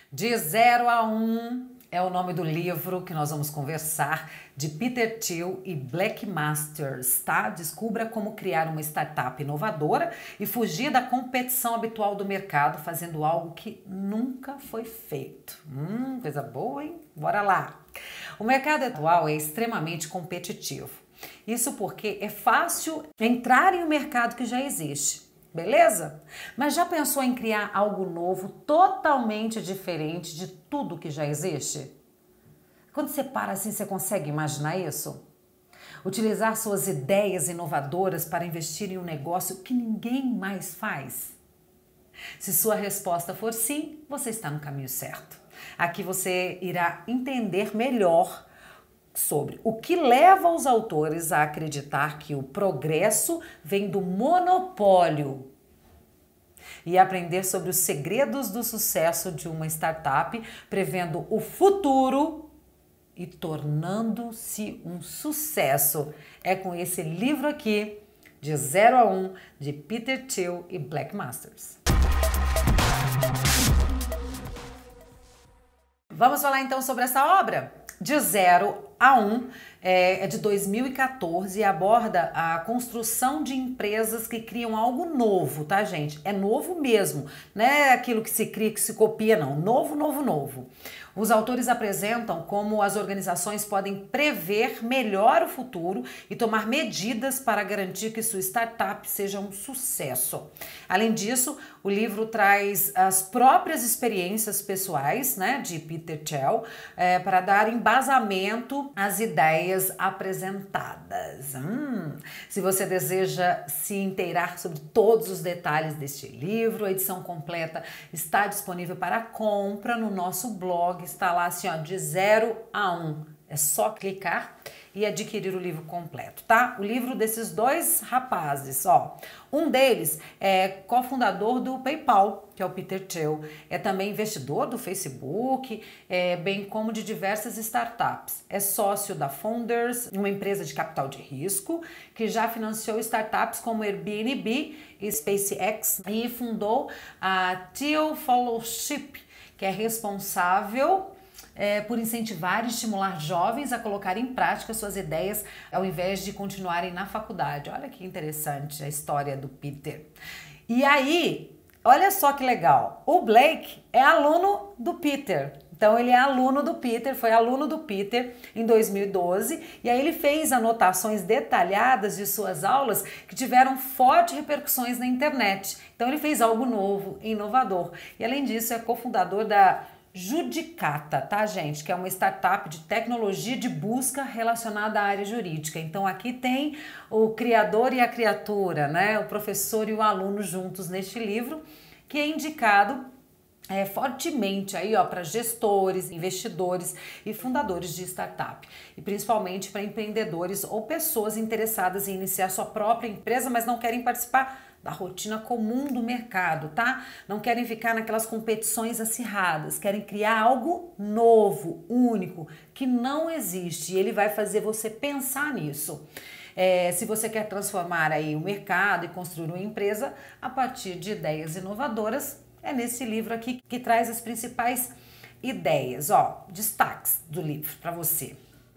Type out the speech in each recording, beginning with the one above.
De 0 a 1 é o nome do livro que nós vamos conversar, de Peter Thiel e Black Masters, tá? Descubra como criar uma startup inovadora e fugir da competição habitual do mercado, fazendo algo que nunca foi feito. Coisa boa, hein? Bora lá! O mercado atual é extremamente competitivo. Isso porque é fácil entrar em um mercado que já existe. Beleza? Mas já pensou em criar algo novo, totalmente diferente de tudo que já existe? Quando você para assim, você consegue imaginar isso? Utilizar suas ideias inovadoras para investir em um negócio que ninguém mais faz? Se sua resposta for sim, você está no caminho certo. Aqui você irá entender melhor sobre o que leva os autores a acreditar que o progresso vem do monopólio e aprender sobre os segredos do sucesso de uma startup, prevendo o futuro e tornando-se um sucesso. É com esse livro aqui, De 0 a 1, de Peter Thiel e Black Masters. Vamos falar então sobre essa obra? De 0 a 1 é de 2014 e aborda a construção de empresas que criam algo novo, tá, gente? É novo mesmo, não é aquilo que se cria, que se copia, não. Novo, novo, novo. Os autores apresentam como as organizações podem prever melhor o futuro e tomar medidas para garantir que sua startup seja um sucesso. Além disso, o livro traz as próprias experiências pessoais, né, de Peter Thiel, para dar embasamento às ideias apresentadas. Se você deseja se inteirar sobre todos os detalhes deste livro, a edição completa está disponível para compra no nosso blog. Está lá assim, ó, de 0 a 1. É só clicar e adquirir o livro completo, tá? O livro desses dois rapazes, ó. Um deles é cofundador do PayPal, que é o Peter Thiel. É também investidor do Facebook, bem como de diversas startups. É sócio da Founders, uma empresa de capital de risco, que já financiou startups como Airbnb e SpaceX e fundou a Thiel Fellowship, que é responsável por incentivar e estimular jovens a colocar em prática suas ideias ao invés de continuarem na faculdade. Olha que interessante a história do Peter. E aí, olha só que legal, o Blake é aluno do Peter. Então ele é aluno do Peter, foi aluno do Peter em 2012 e aí ele fez anotações detalhadas de suas aulas que tiveram fortes repercussões na internet. Então ele fez algo novo, inovador. E além disso é cofundador da Judicata, tá, gente? Que é uma startup de tecnologia de busca relacionada à área jurídica. Então aqui tem o criador e a criatura, né? O professor e o aluno juntos neste livro, que é indicado fortemente aí, ó, para gestores, investidores e fundadores de startup. E principalmente para empreendedores ou pessoas interessadas em iniciar sua própria empresa, mas não querem participar da rotina comum do mercado, tá? Não querem ficar naquelas competições acirradas, querem criar algo novo, único, que não existe. E ele vai fazer você pensar nisso. Se você quer transformar aí o mercado e construir uma empresa a partir de ideias inovadoras, é nesse livro aqui que traz as principais ideias, ó, destaques do livro para você.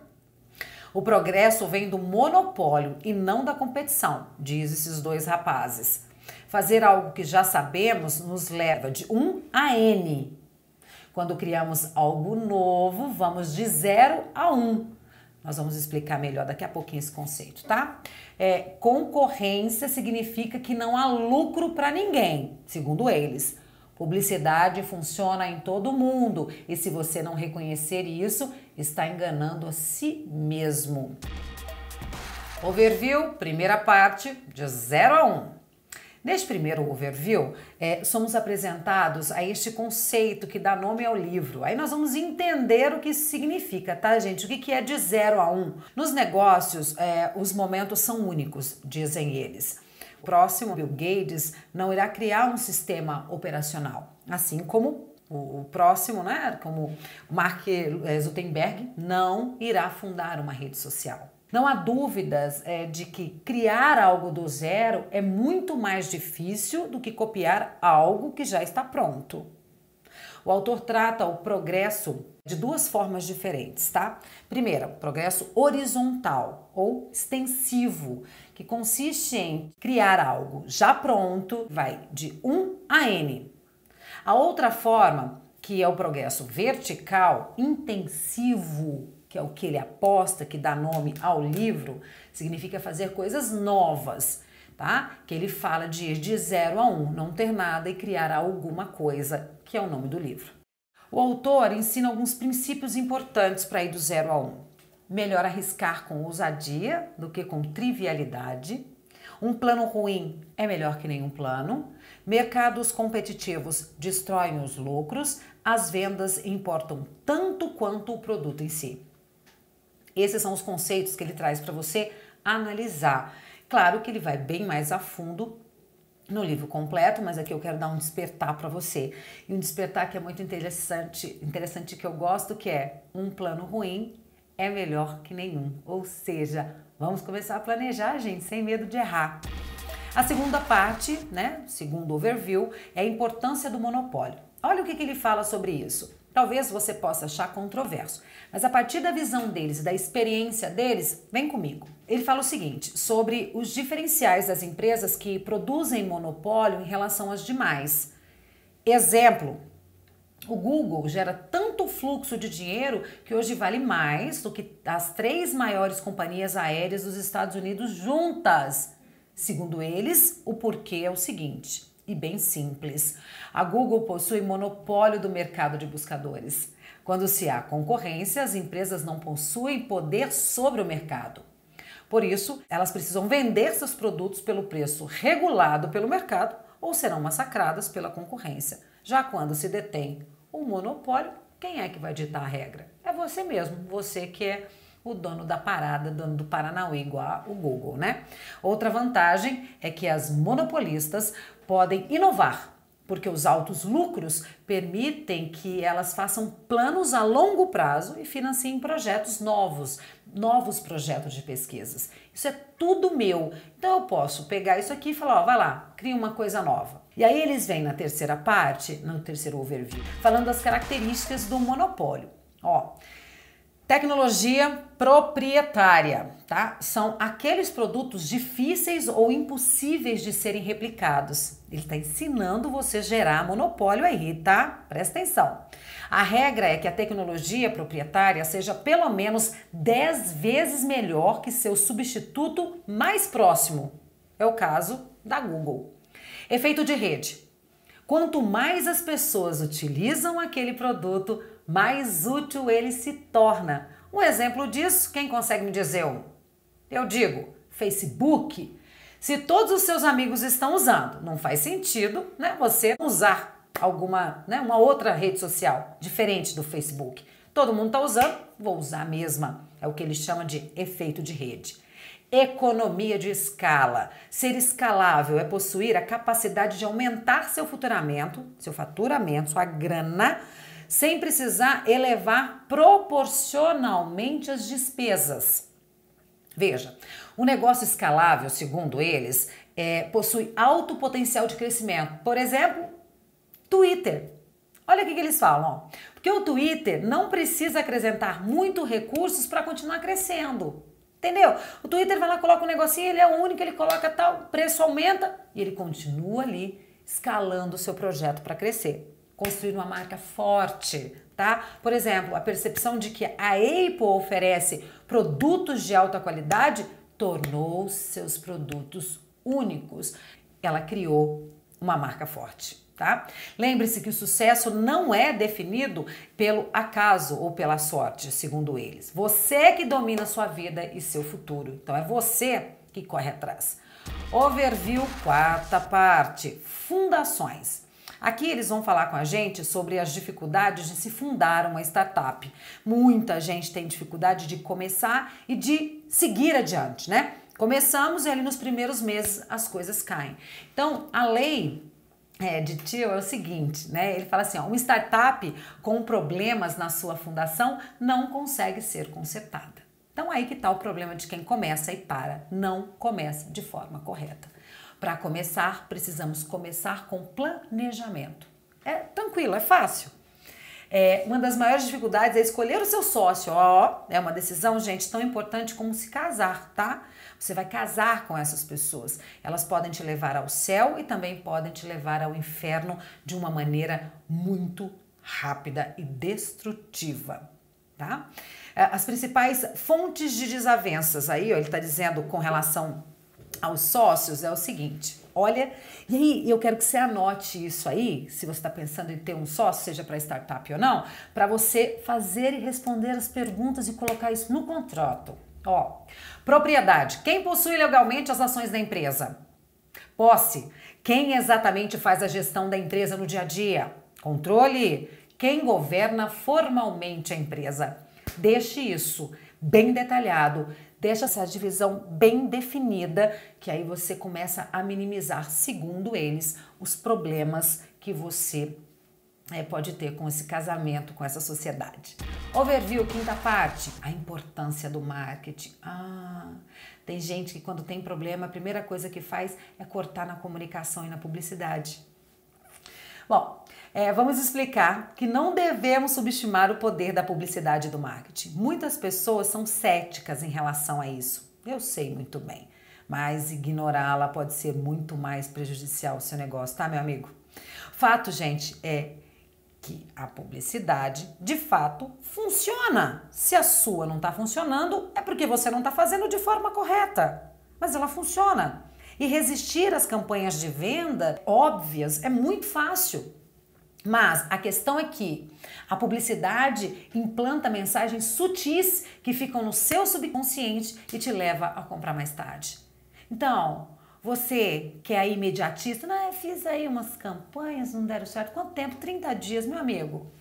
O progresso vem do monopólio e não da competição, diz esses dois rapazes. Fazer algo que já sabemos nos leva de 1 a N. Quando criamos algo novo, vamos de 0 a 1. Nós vamos explicar melhor daqui a pouquinho esse conceito, tá? Concorrência significa que não há lucro para ninguém, segundo eles. Publicidade funciona em todo mundo e se você não reconhecer isso, está enganando a si mesmo. Overview, primeira parte, de 0 a 1. Neste primeiro overview, somos apresentados a este conceito que dá nome ao livro. Aí nós vamos entender o que isso significa, tá, gente? O que é de 0 a 1? Nos negócios, os momentos são únicos, dizem eles. O próximo, Bill Gates, não irá criar um sistema operacional, assim como o próximo, né, como Mark Zuckerberg, não irá fundar uma rede social. Não há dúvidas de que criar algo do zero é muito mais difícil do que copiar algo que já está pronto. O autor trata o progresso de duas formas diferentes, tá? Primeiro, progresso horizontal ou extensivo, que consiste em criar algo já pronto, vai de 1 a N. A outra forma, que é o progresso vertical, intensivo, que é o que ele aposta, que dá nome ao livro, significa fazer coisas novas, tá? Que ele fala de ir de 0 a 1, não ter nada e criar alguma coisa, que é o nome do livro. O autor ensina alguns princípios importantes para ir do 0 a 1. Melhor arriscar com ousadia do que com trivialidade. Um plano ruim é melhor que nenhum plano. Mercados competitivos destroem os lucros. As vendas importam tanto quanto o produto em si. Esses são os conceitos que ele traz para você analisar. Claro que ele vai bem mais a fundo no livro completo, mas aqui eu quero dar um despertar para você. E um despertar que é muito interessante que eu gosto, que é um plano ruim é melhor que nenhum. Ou seja, vamos começar a planejar, gente, sem medo de errar. A segunda parte, né, segundo overview, é a importância do monopólio. Olha o que ele fala sobre isso. Talvez você possa achar controverso, mas a partir da visão deles e da experiência deles, vem comigo. Ele fala o seguinte, sobre os diferenciais das empresas que produzem monopólio em relação às demais. Exemplo, o Google gera tanto fluxo de dinheiro que hoje vale mais do que as 3 maiores companhias aéreas dos Estados Unidos juntas. Segundo eles, o porquê é o seguinte, e bem simples. A Google possui monopólio do mercado de buscadores. Quando se há concorrência, as empresas não possuem poder sobre o mercado. Por isso, elas precisam vender seus produtos pelo preço regulado pelo mercado ou serão massacradas pela concorrência. Já quando se detém um monopólio, quem é que vai ditar a regra? É você mesmo, você que é o dono da parada, dono do Paranauê, igual o Google, né? Outra vantagem é que as monopolistas podem inovar, porque os altos lucros permitem que elas façam planos a longo prazo e financiem projetos novos projetos de pesquisas. Isso é tudo meu. Então eu posso pegar isso aqui e falar, ó, vai lá, cria uma coisa nova. E aí eles vêm na terceira parte, no terceiro overview, falando das características do monopólio. Ó, tecnologia proprietária, tá? São aqueles produtos difíceis ou impossíveis de serem replicados. Ele está ensinando você a gerar monopólio aí, tá? Presta atenção. A regra é que a tecnologia proprietária seja pelo menos 10 vezes melhor que seu substituto mais próximo. É o caso da Google. Efeito de rede. Quanto mais as pessoas utilizam aquele produto, mais útil ele se torna. Um exemplo disso, quem consegue me dizer um? Eu digo, Facebook. Se todos os seus amigos estão usando, não faz sentido, né, você usar alguma, né, uma outra rede social diferente do Facebook. Todo mundo está usando, vou usar a mesma. É o que ele chama de efeito de rede. Economia de escala. Ser escalável é possuir a capacidade de aumentar seu faturamento, sua grana, sem precisar elevar proporcionalmente as despesas. Veja, o negócio escalável, segundo eles, possui alto potencial de crescimento. Por exemplo, Twitter. Olha o que eles falam, ó. Porque o Twitter não precisa acrescentar muito recursos para continuar crescendo. Entendeu? O Twitter vai lá, coloca um negocinho, ele é o único, ele coloca tal, o preço aumenta e ele continua ali escalando o seu projeto para crescer. Construir uma marca forte, tá? Por exemplo, a percepção de que a Apple oferece produtos de alta qualidade tornou seus produtos únicos. Ela criou uma marca forte. Tá? Lembre-se que o sucesso não é definido pelo acaso ou pela sorte, segundo eles. Você que domina a sua vida e seu futuro. Então é você que corre atrás. Overview, quarta parte, fundações. Aqui eles vão falar com a gente sobre as dificuldades de se fundar uma startup. Muita gente tem dificuldade de começar e de seguir adiante, né? Começamos e ali nos primeiros meses as coisas caem. Então, a lei de Thiel é o seguinte, né? Ele fala assim, ó, uma startup com problemas na sua fundação não consegue ser consertada. Então aí que tá o problema de quem começa e para, não começa de forma correta. Para começar, precisamos começar com planejamento. É tranquilo, é fácil. Uma das maiores dificuldades é escolher o seu sócio. Ó, é uma decisão, gente, tão importante como se casar, tá? Você vai casar com essas pessoas. Elas podem te levar ao céu e também podem te levar ao inferno de uma maneira muito rápida e destrutiva, tá? As principais fontes de desavenças aí, ó, ele está dizendo com relação aos sócios, é o seguinte. Olha, e aí eu quero que você anote isso aí, se você está pensando em ter um sócio, seja para startup ou não, para você fazer e responder as perguntas e colocar isso no contrato. Ó, propriedade. Quem possui legalmente as ações da empresa? Posse. Quem exatamente faz a gestão da empresa no dia a dia? Controle. Quem governa formalmente a empresa? Deixe isso bem detalhado. Deixa essa divisão bem definida, que aí você começa a minimizar, segundo eles, os problemas que você pode ter com esse casamento, com essa sociedade. Overview, quinta parte, a importância do marketing. Tem gente que quando tem problema, a primeira coisa que faz é cortar na comunicação e na publicidade. Bom, vamos explicar que não devemos subestimar o poder da publicidade e do marketing. Muitas pessoas são céticas em relação a isso. Eu sei muito bem, mas ignorá-la pode ser muito mais prejudicial ao seu negócio, tá, meu amigo? Fato, gente, é que a publicidade, de fato, funciona. Se a sua não está funcionando, é porque você não está fazendo de forma correta. Mas ela funciona. E resistir às campanhas de venda óbvias é muito fácil. Mas a questão é que a publicidade implanta mensagens sutis que ficam no seu subconsciente e te leva a comprar mais tarde. Então, você que é imediatista, eu fiz aí umas campanhas, não deram certo. Quanto tempo? 30 dias, meu amigo.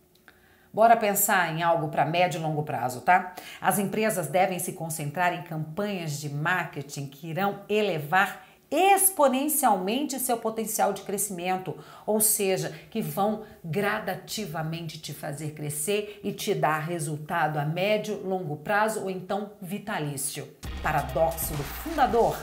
Bora pensar em algo para médio e longo prazo, tá? As empresas devem se concentrar em campanhas de marketing que irão elevar exponencialmente seu potencial de crescimento, ou seja, que vão gradativamente te fazer crescer e te dar resultado a médio, longo prazo ou então vitalício. Paradoxo do fundador.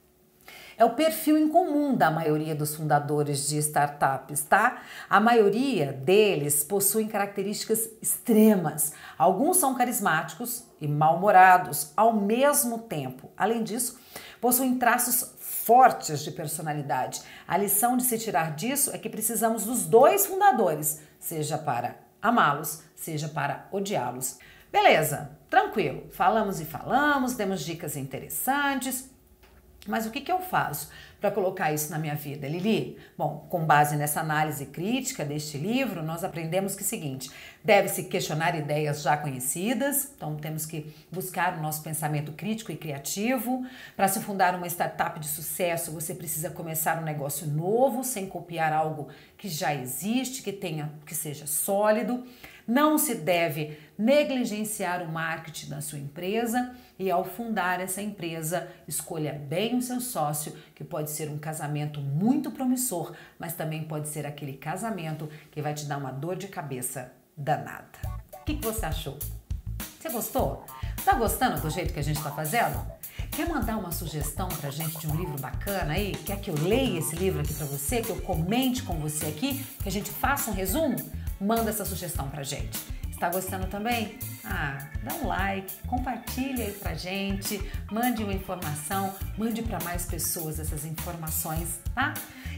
É o perfil incomum da maioria dos fundadores de startups, tá? A maioria deles possuem características extremas. Alguns são carismáticos e mal-humorados ao mesmo tempo. Além disso, possuem traços fortes de personalidade. A lição de se tirar disso é que precisamos dos dois fundadores, seja para amá-los, seja para odiá-los. Beleza, tranquilo. Falamos e falamos, demos dicas interessantes. Mas o que eu faço para colocar isso na minha vida, Lili? Bom, com base nessa análise crítica deste livro, nós aprendemos que é o seguinte: deve-se questionar ideias já conhecidas, então temos que buscar o nosso pensamento crítico e criativo. Para se fundar uma startup de sucesso, você precisa começar um negócio novo, sem copiar algo que já existe, que seja sólido. Não se deve negligenciar o marketing da sua empresa e, ao fundar essa empresa, escolha bem o seu sócio, que pode ser um casamento muito promissor, mas também pode ser aquele casamento que vai te dar uma dor de cabeça danada. O que você achou? Você gostou? Tá gostando do jeito que a gente está fazendo? Quer mandar uma sugestão pra gente de um livro bacana aí? Quer que eu leia esse livro aqui pra você, que eu comente com você aqui, que a gente faça um resumo? Manda essa sugestão pra gente. Está gostando também? Dá um like, compartilha aí pra gente, mande uma informação, mande para mais pessoas essas informações, tá?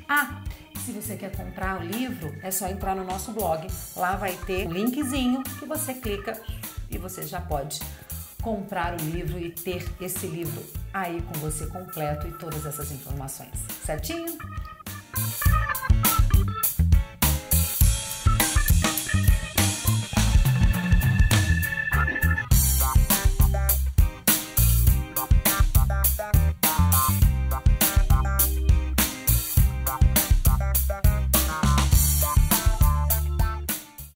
Se você quer comprar o livro, é só entrar no nosso blog. Lá vai ter um linkzinho que você clica e você já pode comprar o livro e ter esse livro aí com você completo e todas essas informações. Certinho?